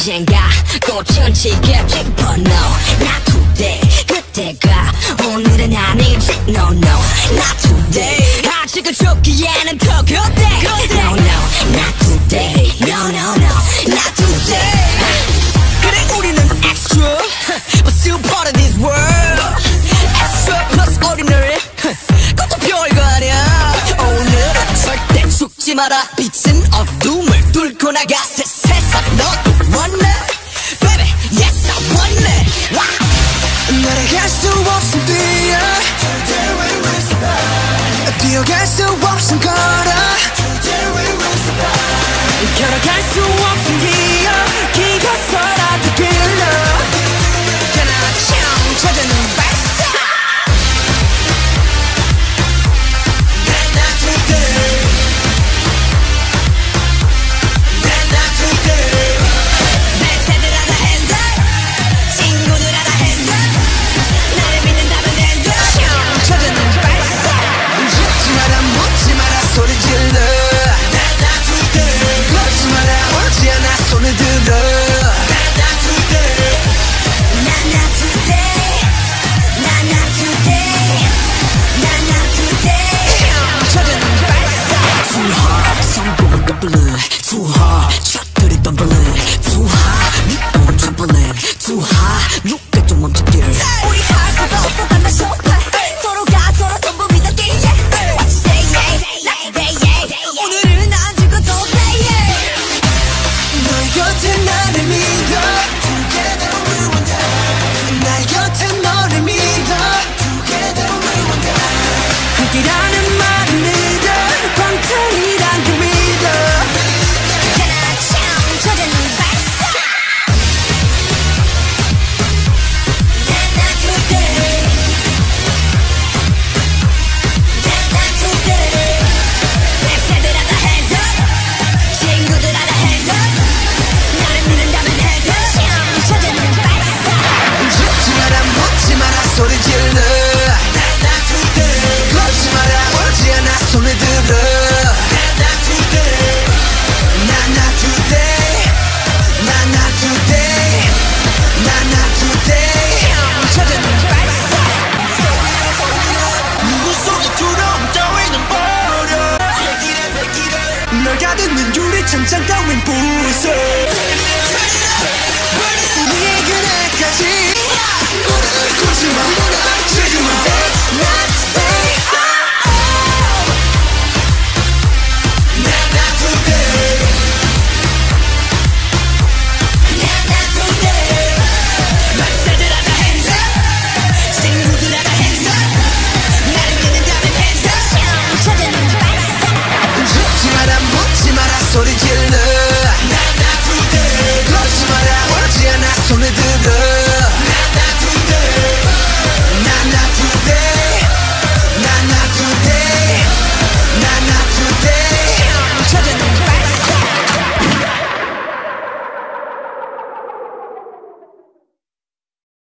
언젠가 꽃은 지겹게 번호 Not today 그때가 오늘은 아니지 No no Not today 아직은 좁기에는 더 그때 No no Not today No no no Not today 그래 우리는 extra But still part of this world Extra plus ordinary 그것도 별거 아니야 오늘은 절대 죽지 마라 빛은 어둠을 뚫고 나가 새 세상 너도 원해 Baby yes I want it wow. 날아갈 수 없음 뛰어 Today we will survive 뛰어갈 수 없음 걸어 Today we will survive 걸어갈 수 없음 기어 기어서라도 길러 하나처럼 찾아는 발사 Not today Not today 내 팬들 하나 핸들 친구들 하나 핸들 나를 믿는다면 핸들 찾아는 발사 죽지 마라 묻지 마라 소리 질러 Not today 걷지 마라 오지 않아 손을 들어 Not today Not today Not today Not today 찾아는 발사 Too hard 성공을 꺾을래 Too hard 샷들이 덤블래 Too hard 네 오늘 trampoline Too hard 600점 멈춰길 우리 할 수가 없어 단다 쇼파 서로가 서로 전부 믿었기에 What you say yeah Not today yeah 오늘은 안 죽어도 돼 yeah 너의 곁에 나를 믿어 Together we will die 나의 곁에 너를 믿어 Together we will die 함께라는 말을 믿어 방탄이란 그 믿어 하나처럼 찾아는 발사 Not today Not today 내 팬들 하나 hands up 친구들 하나 hands up 나를 믿는다면 hands up 찾아는 발사 죽지 마라 묻지 마라 소리 질러 Not today 걷지 마라 오지 않아 손을 들어 Not today Not today Not today Not today 찾아는 발사 누구 소리처럼 따위는 버려 널 가두는 유리창장 따윈 부숴 우리의